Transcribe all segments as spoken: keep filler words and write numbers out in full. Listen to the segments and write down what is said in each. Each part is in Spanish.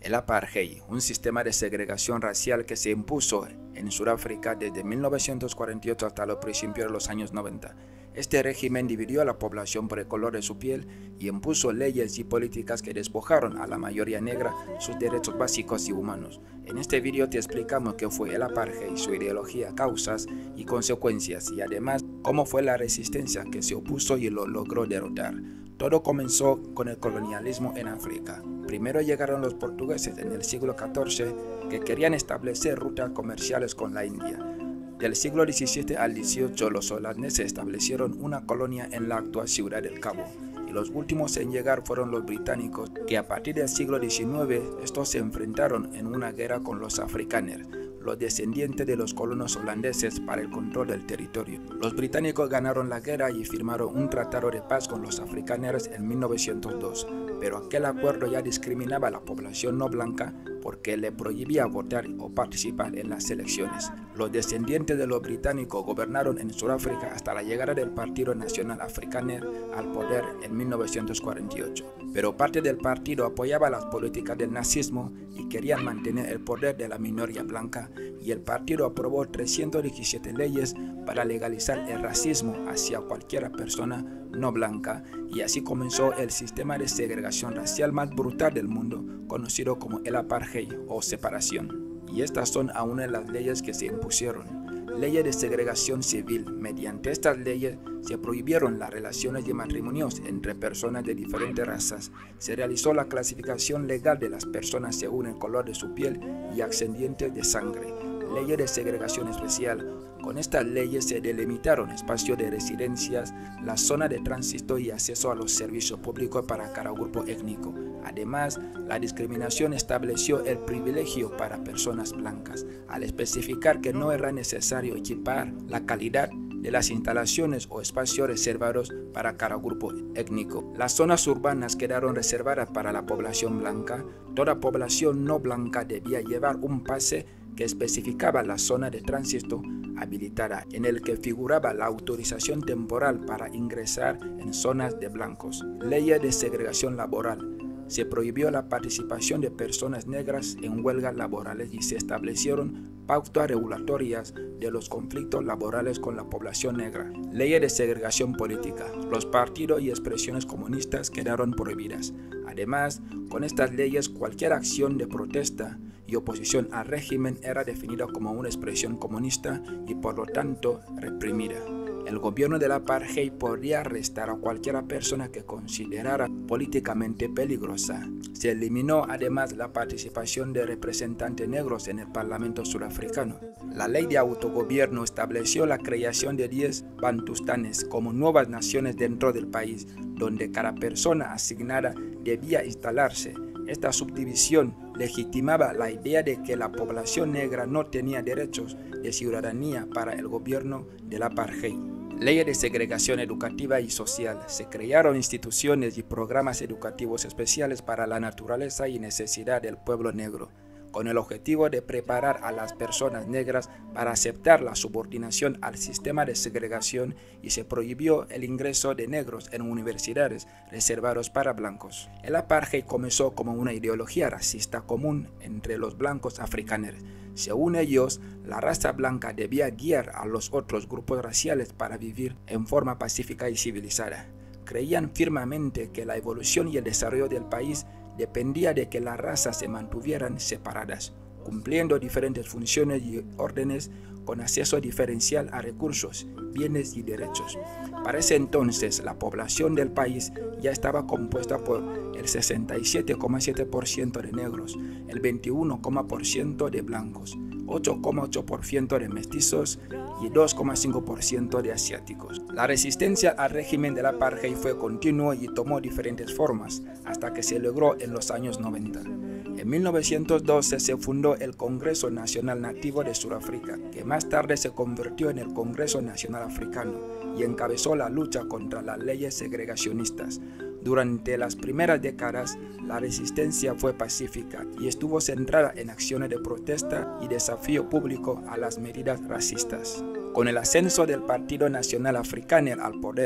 El apartheid, un sistema de segregación racial que se impuso en Sudáfrica desde mil novecientos cuarenta y ocho hasta los principios de los años noventa. Este régimen dividió a la población por el color de su piel y impuso leyes y políticas que despojaron a la mayoría negra sus derechos básicos y humanos. En este video te explicamos qué fue el apartheid, su ideología, causas y consecuencias, y además cómo fue la resistencia que se opuso y lo logró derrotar. Todo comenzó con el colonialismo en África. Primero llegaron los portugueses en el siglo catorce que querían establecer rutas comerciales con la India. Del siglo diecisiete al dieciocho los holandeses establecieron una colonia en la actual Ciudad del Cabo. Y los últimos en llegar fueron los británicos, que a partir del siglo diecinueve estos se enfrentaron en una guerra con los afrikaners, los descendientes de los colonos holandeses, para el control del territorio. Los británicos ganaron la guerra y firmaron un tratado de paz con los afrikaners en mil novecientos dos, pero aquel acuerdo ya discriminaba a la población no blanca porque le prohibía votar o participar en las elecciones. Los descendientes de los británicos gobernaron en Sudáfrica hasta la llegada del Partido Nacional Afrikaner al poder en mil novecientos cuarenta y ocho. Pero parte del partido apoyaba las políticas del nazismo y querían mantener el poder de la minoría blanca, y el partido aprobó trescientas diecisiete leyes para legalizar el racismo hacia cualquier persona no blanca, y así comenzó el sistema de segregación racial más brutal del mundo, conocido como el apartheid o separación. Y estas son aún las leyes que se impusieron. Leyes de segregación civil. Mediante estas leyes se prohibieron las relaciones de matrimonios entre personas de diferentes razas. Se realizó la clasificación legal de las personas según el color de su piel y ascendientes de sangre. Leyes de segregación especial. Con estas leyes se delimitaron espacios de residencias, la zona de tránsito y acceso a los servicios públicos para cada grupo étnico. Además, la discriminación estableció el privilegio para personas blancas, al especificar que no era necesario equipar la calidad de las instalaciones o espacios reservados para cada grupo étnico. Las zonas urbanas quedaron reservadas para la población blanca. Toda población no blanca debía llevar un pase que especificaba la zona de tránsito habilitada, en el que figuraba la autorización temporal para ingresar en zonas de blancos. Leyes de segregación laboral. Se prohibió la participación de personas negras en huelgas laborales y se establecieron pautas regulatorias de los conflictos laborales con la población negra. Leyes de segregación política. Los partidos y expresiones comunistas quedaron prohibidas. Además, con estas leyes cualquier acción de protesta y oposición al régimen era definida como una expresión comunista y por lo tanto reprimida. El gobierno del apartheid podía arrestar a cualquier persona que considerara políticamente peligrosa. Se eliminó además la participación de representantes negros en el Parlamento sudafricano. La ley de autogobierno estableció la creación de diez bantustanes como nuevas naciones dentro del país, donde cada persona asignada debía instalarse. Esta subdivisión legitimaba la idea de que la población negra no tenía derechos de ciudadanía para el gobierno del apartheid. Leyes de segregación educativa y social. Se crearon instituciones y programas educativos especiales para la naturaleza y necesidad del pueblo negro, con el objetivo de preparar a las personas negras para aceptar la subordinación al sistema de segregación, y se prohibió el ingreso de negros en universidades reservadas para blancos. El apartheid comenzó como una ideología racista común entre los blancos afrikaners. Según ellos, la raza blanca debía guiar a los otros grupos raciales para vivir en forma pacífica y civilizada. Creían firmemente que la evolución y el desarrollo del país dependía de que las razas se mantuvieran separadas, cumpliendo diferentes funciones y órdenes con acceso diferencial a recursos, bienes y derechos. Para ese entonces, la población del país ya estaba compuesta por el sesenta y siete coma siete por ciento de negros, el veintiuno coma uno por ciento de blancos, ocho coma ocho por ciento de mestizos y dos coma cinco por ciento de asiáticos. La resistencia al régimen del apartheid fue continua y tomó diferentes formas hasta que se logró en los años noventa. En mil novecientos doce se fundó el Congreso Nacional Nativo de Sudáfrica, que más tarde se convirtió en el Congreso Nacional Africano y encabezó la lucha contra las leyes segregacionistas. Durante las primeras décadas, la resistencia fue pacífica y estuvo centrada en acciones de protesta y desafío público a las medidas racistas. Con el ascenso del Partido Nacional Afrikaner al poder,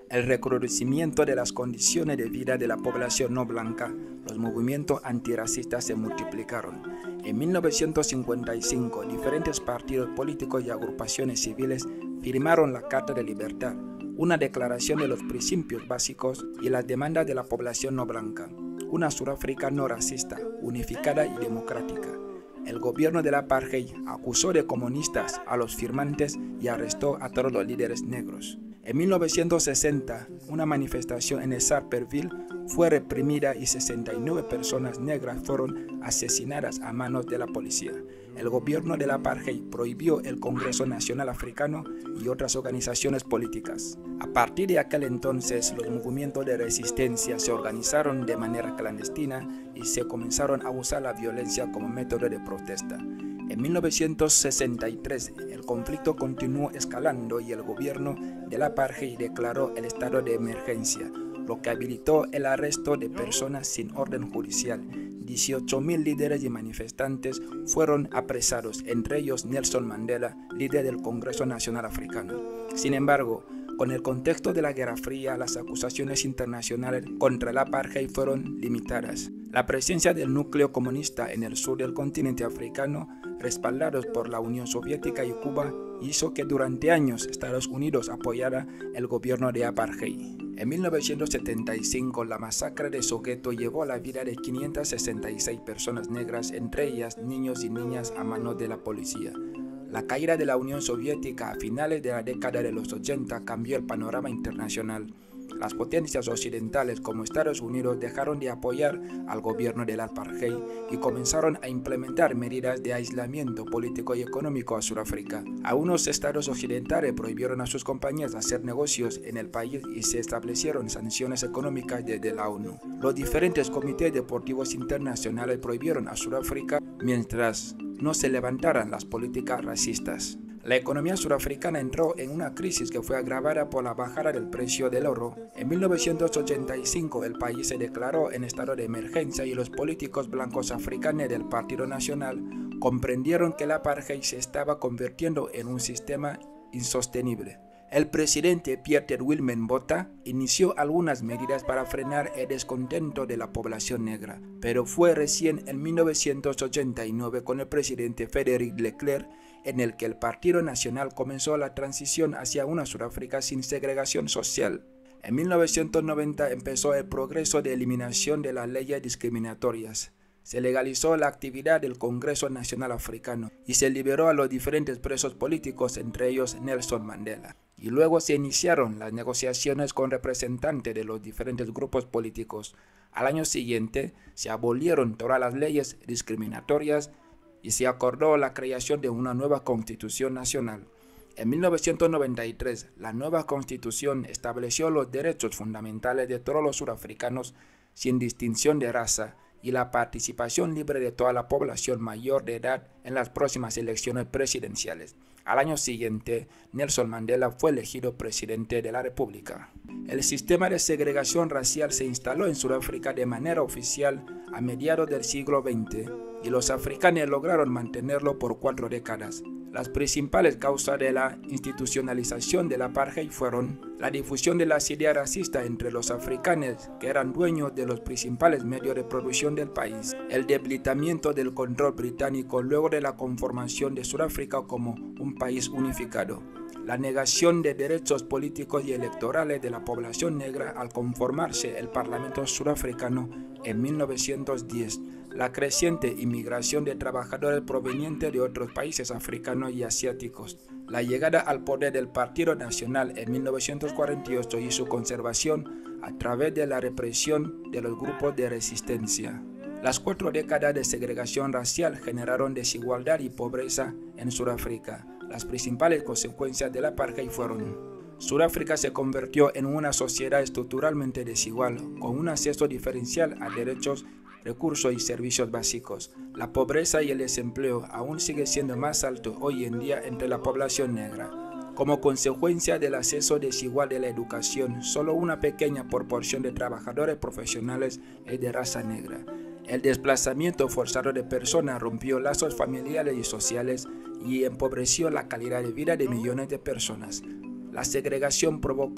el recrudecimiento de las condiciones de vida de la población no blanca, los movimientos antirracistas se multiplicaron. En mil novecientos cincuenta y cinco, diferentes partidos políticos y agrupaciones civiles firmaron la Carta de Libertad, una declaración de los principios básicos y las demandas de la población no blanca, una Sudáfrica no racista, unificada y democrática. El gobierno del apartheid acusó de comunistas a los firmantes y arrestó a todos los líderes negros. En mil novecientos sesenta, una manifestación en Sharpeville fue reprimida y sesenta y nueve personas negras fueron asesinadas a manos de la policía. El gobierno del apartheid prohibió el Congreso Nacional Africano y otras organizaciones políticas. A partir de aquel entonces, los movimientos de resistencia se organizaron de manera clandestina y se comenzaron a usar la violencia como método de protesta. En mil novecientos sesenta y tres, el conflicto continuó escalando y el gobierno del apartheid declaró el estado de emergencia, lo que habilitó el arresto de personas sin orden judicial. dieciocho mil líderes y manifestantes fueron apresados, entre ellos Nelson Mandela, líder del Congreso Nacional Africano. Sin embargo, con el contexto de la Guerra Fría, las acusaciones internacionales contra el apartheid fueron limitadas. La presencia del núcleo comunista en el sur del continente africano, respaldados por la Unión Soviética y Cuba, hizo que durante años Estados Unidos apoyara el gobierno de apartheid. En mil novecientos setenta y cinco, la masacre de Soweto llevó la vida de quinientas sesenta y seis personas negras, entre ellas niños y niñas, a manos de la policía. La caída de la Unión Soviética a finales de la década de los ochenta cambió el panorama internacional. Las potencias occidentales como Estados Unidos dejaron de apoyar al gobierno del apartheid y comenzaron a implementar medidas de aislamiento político y económico a Sudáfrica. Algunos estados occidentales prohibieron a sus compañías hacer negocios en el país y se establecieron sanciones económicas desde la ONU. Los diferentes comités deportivos internacionales prohibieron a Sudáfrica mientras no se levantaran las políticas racistas. La economía surafricana entró en una crisis que fue agravada por la bajada del precio del oro. En mil novecientos ochenta y cinco el país se declaró en estado de emergencia y los políticos blancos africanos del Partido Nacional comprendieron que el apartheid se estaba convirtiendo en un sistema insostenible. El presidente Pieter Willem Botha inició algunas medidas para frenar el descontento de la población negra, pero fue recién en mil novecientos ochenta y nueve con el presidente Frédéric de Klerk en el que el Partido Nacional comenzó la transición hacia una Sudáfrica sin segregación social. En mil novecientos noventa empezó el progreso de eliminación de las leyes discriminatorias. Se legalizó la actividad del Congreso Nacional Africano y se liberó a los diferentes presos políticos, entre ellos Nelson Mandela. Y luego se iniciaron las negociaciones con representantes de los diferentes grupos políticos. Al año siguiente se abolieron todas las leyes discriminatorias y se acordó la creación de una nueva Constitución Nacional. En mil novecientos noventa y tres, la nueva Constitución estableció los derechos fundamentales de todos los surafricanos sin distinción de raza y la participación libre de toda la población mayor de edad en las próximas elecciones presidenciales. Al año siguiente, Nelson Mandela fue elegido presidente de la República. El sistema de segregación racial se instaló en Sudáfrica de manera oficial a mediados del siglo veinte y los africanos lograron mantenerlo por cuatro décadas. Las principales causas de la institucionalización del apartheid fueron la difusión de las ideas racistas entre los africanos que eran dueños de los principales medios de producción del país, el debilitamiento del control británico luego de la conformación de Sudáfrica como un país unificado, la negación de derechos políticos y electorales de la población negra al conformarse el Parlamento surafricano en mil novecientos diez, la creciente inmigración de trabajadores provenientes de otros países africanos y asiáticos, la llegada al poder del Partido Nacional en mil novecientos cuarenta y ocho y su conservación a través de la represión de los grupos de resistencia. Las cuatro décadas de segregación racial generaron desigualdad y pobreza en Sudáfrica. Las principales consecuencias del apartheid fueron: Sudáfrica se convirtió en una sociedad estructuralmente desigual, con un acceso diferencial a derechos, recursos y servicios básicos. La pobreza y el desempleo aún sigue siendo más alto hoy en día entre la población negra. Como consecuencia del acceso desigual de la educación, solo una pequeña proporción de trabajadores profesionales es de raza negra. El desplazamiento forzado de personas rompió lazos familiares y sociales y empobreció la calidad de vida de millones de personas. La segregación provocó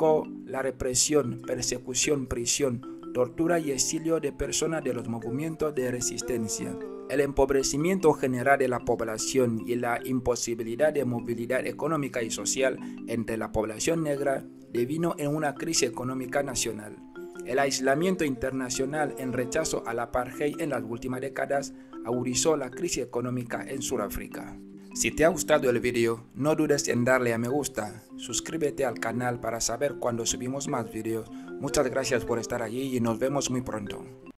la represión, persecución, prisión, tortura y exilio de personas de los movimientos de resistencia, el empobrecimiento general de la población y la imposibilidad de movilidad económica y social entre la población negra devino en una crisis económica nacional. El aislamiento internacional en rechazo al apartheid en las últimas décadas agudizó la crisis económica en Sudáfrica. Si te ha gustado el video, no dudes en darle a me gusta, suscríbete al canal para saber cuando subimos más videos. Muchas gracias por estar allí y nos vemos muy pronto.